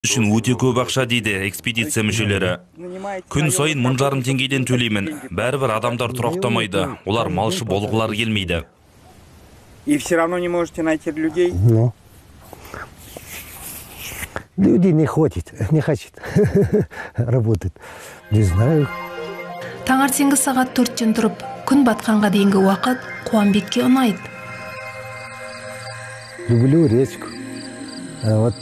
үшін өте көп ақша дейді экспедиция мүшелері. Күн сайын 1,5 теңгеден төлеймін. Бәрібір адамдар тұрақтамайды. Олар малшы болғылар келмейді. И все равно не можете найти людей? Людей не хватит, не хотят работать. Не знаю. Таңертеңгі сағат 4-тен тұрып, күн батқанға дейінгі уақыт Қуанбекке ұнайды. Люблю речку. Вот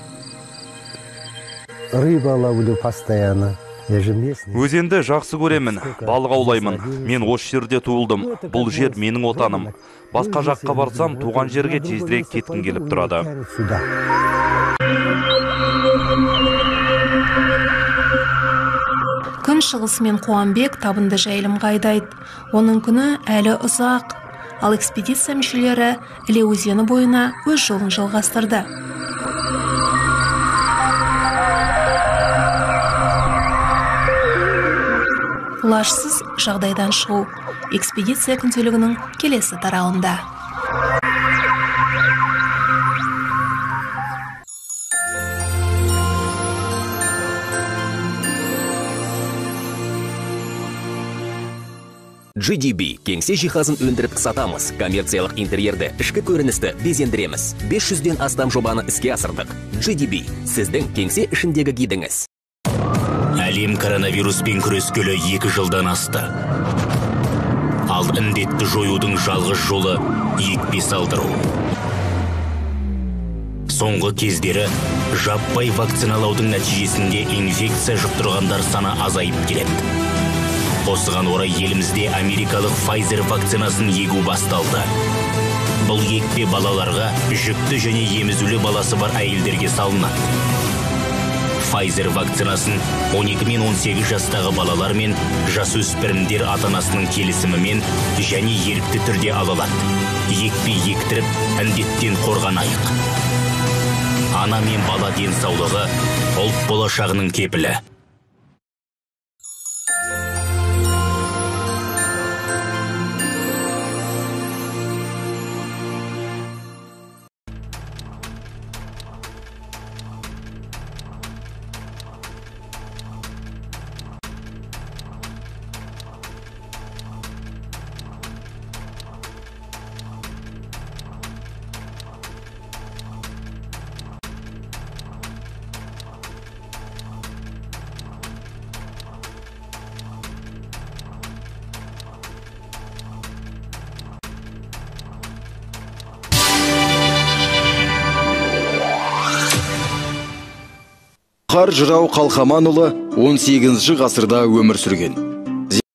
рыба ловлю постоянно. Өзенді жақсы көремін, балық аулаймын. Мен осы жерде туылдым. Бұл жер менің отаным. Басқа жаққа барсам, туған жерге тезірек кеткім келіп тұрады. Күн шығысымен Қуанбек табынды жайылымға айдайды. Оның күні әлі ұзақ. Ал экспедиция мүшелері Іле өзені бойына өз жолын жалғастырды. Лажсыз жағдайдан шығу. Экспедиция күнтөлігінің келесі тарауында. GDB кеңсе жиһазын өндіріп сатамыз. Коммерциялық интерьерді, ішкі көріністі безендіреміз. 500-ден астам жобаны іске асырдық. GDB сіздің кеңсе ішіндегі гидіңіз. Әлем коронавируспен күрескелі 2 жылдан асты. Ал індетті жоюдың жалғыз жолы екпе салдыру. Соңғы кездері жаппай вакциналаудың нәтижесінде инфекция жұқтырғандар саны азайып келеді. Осыған орай елімізде америкалық Pfizer вакцинасын егу басталды. Бұл екпе балаларға, жүкті және емізулі баласы бар әйелдерге салынады. Pfizer вакцинасын 12 мен 18 жастағы балалар мен жасөспірімдер ата-анасының келісімімен және ерікті түрде ала алады. Екпе ектіріп, індеттен қорғанайық. Ана мен бала денсаулығы ұлт болашағының кепілі. Қар жырау Қалқаманұлы 18 ғасырда өмір сүрген.